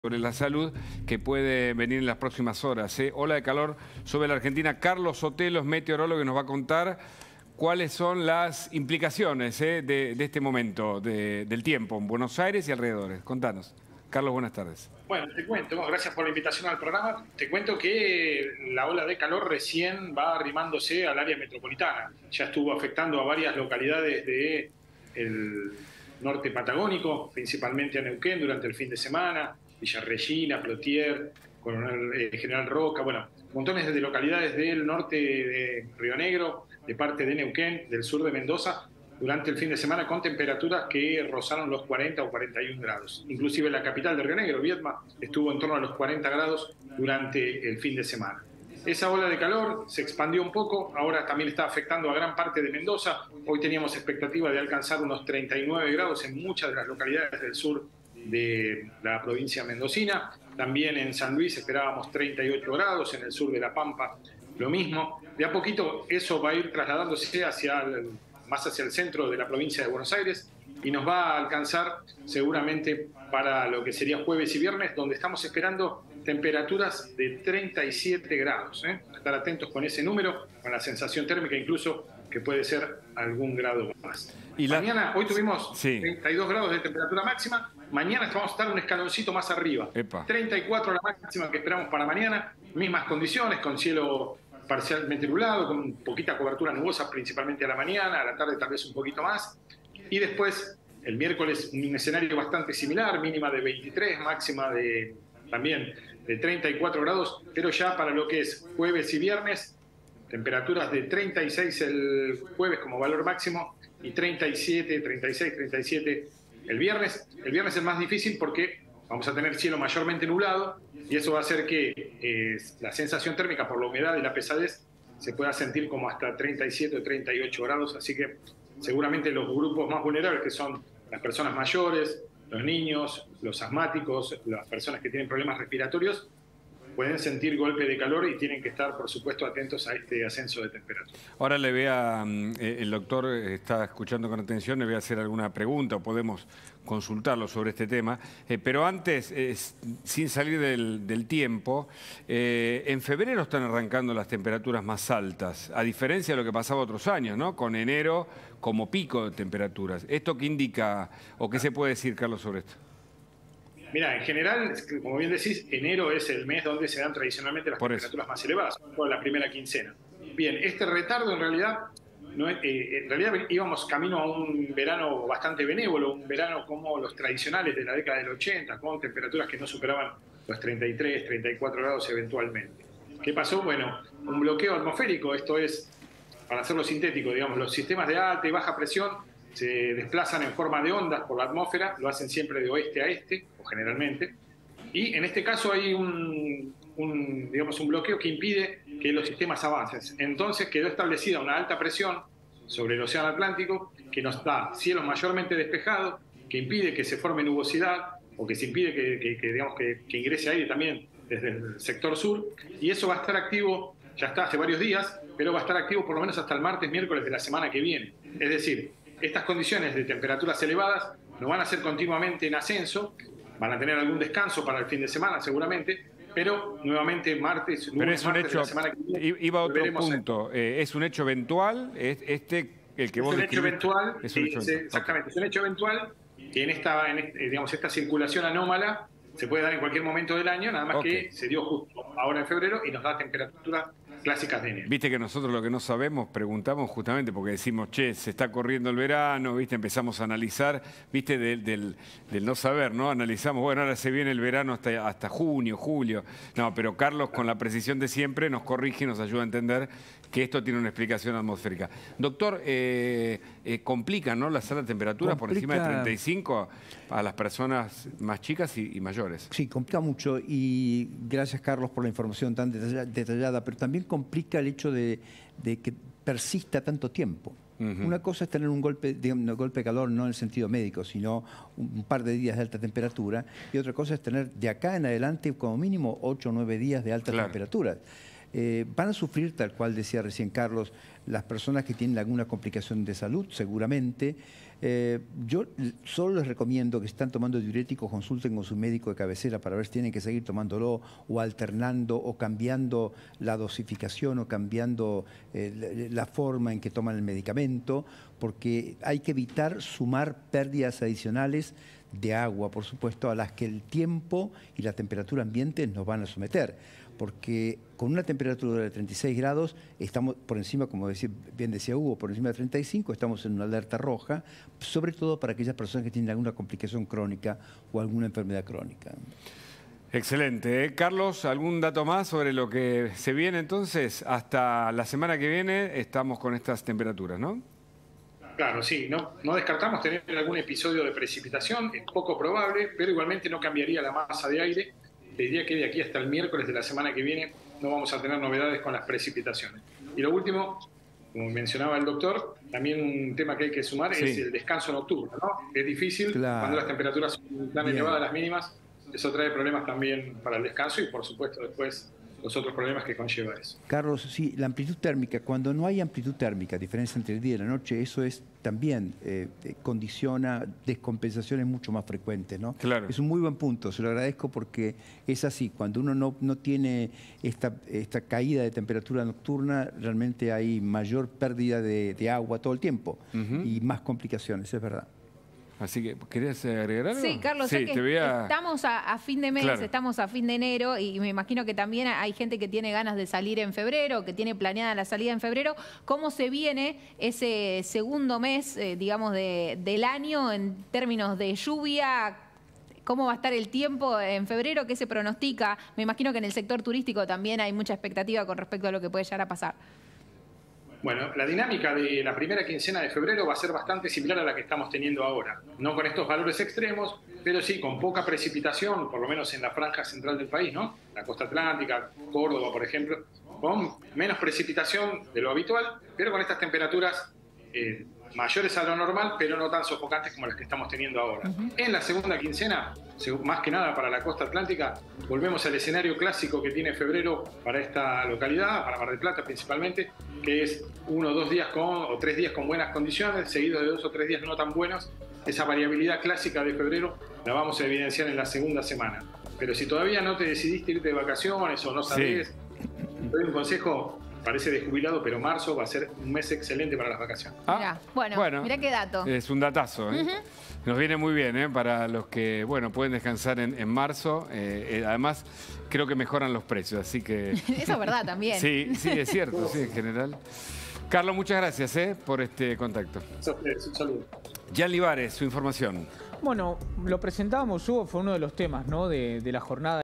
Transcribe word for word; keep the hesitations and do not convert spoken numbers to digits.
sobre la salud que puede venir en las próximas horas. ¿eh? Ola de calor sobre la Argentina. Carlos Sotelo es meteorólogo que nos va a contar cuáles son las implicaciones ¿eh? de, de este momento de, del tiempo en Buenos Aires y alrededores. Contanos. Carlos, buenas tardes. Bueno, te cuento, gracias por la invitación al programa. Te cuento que la ola de calor recién va arrimándose al área metropolitana. Ya estuvo afectando a varias localidades del norte patagónico, principalmente a Neuquén durante el fin de semana, Villa Regina, Plotier, Coronel, eh, General Roca, bueno, montones de localidades del norte de Río Negro, de parte de Neuquén, del sur de Mendoza, durante el fin de semana con temperaturas que rozaron los cuarenta o cuarenta y un grados. Inclusive la capital de Río Negro, Viedma, estuvo en torno a los cuarenta grados durante el fin de semana. Esa ola de calor se expandió un poco, ahora también está afectando a gran parte de Mendoza. Hoy teníamos expectativa de alcanzar unos treinta y nueve grados en muchas de las localidades del sur de la provincia mendocina. También en San Luis esperábamos treinta y ocho grados, en el sur de La Pampa lo mismo. De a poquito eso va a ir trasladándose hacia el, más hacia el centro de la provincia de Buenos Aires y nos va a alcanzar seguramente para lo que sería jueves y viernes, donde estamos esperando temperaturas de treinta y siete grados. ¿eh? Estar atentos con ese número, con la sensación térmica incluso que puede ser algún grado más. Y la... Mañana, hoy tuvimos sí. treinta y dos grados de temperatura máxima, mañana vamos a estar un escaloncito más arriba. Epa. treinta y cuatro la máxima que esperamos para mañana, mismas condiciones, con cielo parcialmente nublado, con poquita cobertura nubosa principalmente a la mañana, a la tarde tal vez un poquito más. Y después, el miércoles, un escenario bastante similar, mínima de veintitrés, máxima de también de treinta y cuatro grados, pero ya para lo que es jueves y viernes, temperaturas de treinta y seis el jueves como valor máximo y treinta y siete, treinta y seis, treinta y siete el viernes. El viernes es más difícil porque vamos a tener cielo mayormente nublado y eso va a hacer que eh, la sensación térmica por la humedad y la pesadez se pueda sentir como hasta treinta y siete o treinta y ocho grados, así que seguramente los grupos más vulnerables, que son las personas mayores, los niños, los asmáticos, las personas que tienen problemas respiratorios, pueden sentir golpe de calor y tienen que estar, por supuesto, atentos a este ascenso de temperatura. Ahora le voy a, eh, el doctor está escuchando con atención, le voy a hacer alguna pregunta o podemos consultarlo sobre este tema. Eh, pero antes, eh, sin salir del, del tiempo, eh, en febrero están arrancando las temperaturas más altas, a diferencia de lo que pasaba otros años, ¿no? Con enero como pico de temperaturas. ¿Esto qué indica o qué se puede decir, Carlos, sobre esto? Mira, en general, como bien decís, enero es el mes donde se dan tradicionalmente las Por temperaturas eso. más elevadas, toda la primera quincena. Bien, este retardo en realidad, no es, eh, en realidad íbamos camino a un verano bastante benévolo, un verano como los tradicionales de la década del ochenta, con temperaturas que no superaban los treinta y tres, treinta y cuatro grados eventualmente. ¿Qué pasó? Bueno, un bloqueo atmosférico, esto es, para hacerlo sintético, digamos, los sistemas de alta y baja presión se desplazan en forma de ondas por la atmósfera, lo hacen siempre de oeste a este, o generalmente, y en este caso hay un, un, digamos, un bloqueo que impide que los sistemas avancen. Entonces quedó establecida una alta presión sobre el océano Atlántico que nos da cielo mayormente despejado, que impide que se forme nubosidad, o que se impide que, que, que, digamos, que, que ingrese aire también desde el sector sur, y eso va a estar activo, ya está hace varios días, pero va a estar activo por lo menos hasta el martes, miércoles de la semana que viene. Es decir, estas condiciones de temperaturas elevadas no van a ser continuamente en ascenso, van a tener algún descanso para el fin de semana seguramente, pero nuevamente martes, lunes, pero es un martes hecho, de la semana que viene... Iba a otro punto, a... eh, ¿es un hecho eventual? ¿Es este el que es vos un hecho eventual, es un hecho es, eventual. Exactamente, okay. Es un hecho eventual que en esta, en este, digamos, esta circulación anómala se puede dar en cualquier momento del año, nada más okay. que se dio justo ahora en febrero y nos da temperaturas clásicas de enero. Viste que nosotros lo que no sabemos preguntamos justamente porque decimos, che, se está corriendo el verano, viste, empezamos a analizar, viste, del, del, del no saber, ¿no? Analizamos, bueno, ahora se viene el verano hasta, hasta junio, julio. No, pero Carlos, con la precisión de siempre, nos corrige y nos ayuda a entender que esto tiene una explicación atmosférica. Doctor, eh, eh, complica, ¿no? Las altas temperaturas complica... por encima de treinta y cinco a las personas más chicas y, y mayores. Sí, complica mucho y gracias, Carlos, por la información tan detallada, pero también complica el hecho de, de que persista tanto tiempo. Uh-huh. Una cosa es tener un golpe, digamos, un golpe de calor, no en el sentido médico, sino un, un par de días de alta temperatura, y otra cosa es tener de acá en adelante como mínimo ocho o nueve días de alta claro. temperatura. Eh, van a sufrir, tal cual decía recién Carlos, las personas que tienen alguna complicación de salud, seguramente, Eh, yo solo les recomiendo que si están tomando diuréticos, consulten con su médico de cabecera para ver si tienen que seguir tomándolo o alternando o cambiando la dosificación o cambiando eh, la forma en que toman el medicamento, porque hay que evitar sumar pérdidas adicionales de agua, por supuesto, a las que el tiempo y la temperatura ambiente nos van a someter. Porque con una temperatura de treinta y seis grados, estamos por encima, como decía, bien decía Hugo, por encima de treinta y cinco, estamos en una alerta roja, sobre todo para aquellas personas que tienen alguna complicación crónica o alguna enfermedad crónica. Excelente. ¿eh? Carlos, ¿algún dato más sobre lo que se viene entonces? Hasta la semana que viene estamos con estas temperaturas, ¿no? Claro, sí, no, no descartamos tener algún episodio de precipitación, es poco probable, pero igualmente no cambiaría la masa de aire. Te diría que de aquí hasta el miércoles de la semana que viene no vamos a tener novedades con las precipitaciones. Y lo último, como mencionaba el doctor, también un tema que hay que sumar sí. es el descanso nocturno, ¿no? Es difícil claro. cuando las temperaturas son tan Bien. elevadas, las mínimas, eso trae problemas también para el descanso y por supuesto después los otros problemas que conlleva eso. Carlos, sí, la amplitud térmica, cuando no hay amplitud térmica, diferencia entre el día y la noche, eso es también eh, condiciona descompensaciones mucho más frecuentes, ¿no? Claro. Es un muy buen punto, se lo agradezco porque es así, cuando uno no, no tiene esta, esta caída de temperatura nocturna, realmente hay mayor pérdida de, de agua todo el tiempo uh-huh. y más complicaciones, es verdad. Así que, ¿querías agregar algo? Sí, Carlos, sí, que te a... estamos a, a fin de mes, claro. estamos a fin de enero y me imagino que también hay gente que tiene ganas de salir en febrero, que tiene planeada la salida en febrero. ¿Cómo se viene ese segundo mes, eh, digamos, de, del año en términos de lluvia? ¿Cómo va a estar el tiempo en febrero? ¿Qué se pronostica? Me imagino que en el sector turístico también hay mucha expectativa con respecto a lo que puede llegar a pasar. Bueno, la dinámica de la primera quincena de febrero va a ser bastante similar a la que estamos teniendo ahora. No con estos valores extremos, pero sí con poca precipitación, por lo menos en la franja central del país, ¿no? La costa atlántica, Córdoba, por ejemplo, con menos precipitación de lo habitual, pero con estas temperaturas eh, mayores a lo normal, pero no tan sofocantes como las que estamos teniendo ahora. Uh-huh. En la segunda quincena, más que nada para la costa atlántica, volvemos al escenario clásico que tiene febrero para esta localidad, para Mar del Plata principalmente, que es uno o dos días con, o tres días con buenas condiciones, seguidos de dos o tres días no tan buenos. Esa variabilidad clásica de febrero la vamos a evidenciar en la segunda semana. Pero si todavía no te decidiste irte de vacaciones o no sabés, sí. te doy un consejo. Parece de jubilado, pero marzo va a ser un mes excelente para las vacaciones. Ah, mirá, bueno, bueno, mirá qué dato. Es un datazo, ¿eh? Uh-huh. Nos viene muy bien, ¿eh? Para los que, bueno, pueden descansar en, en marzo. Eh, eh, además, creo que mejoran los precios, así que... Eso es verdad también. Sí, sí, es cierto, sí, en general. Carlos, muchas gracias, ¿eh? Por este contacto. Un saludo. Jan Libares, su información. Bueno, lo presentábamos, Hugo, fue uno de los temas, ¿no? de, de la jornada.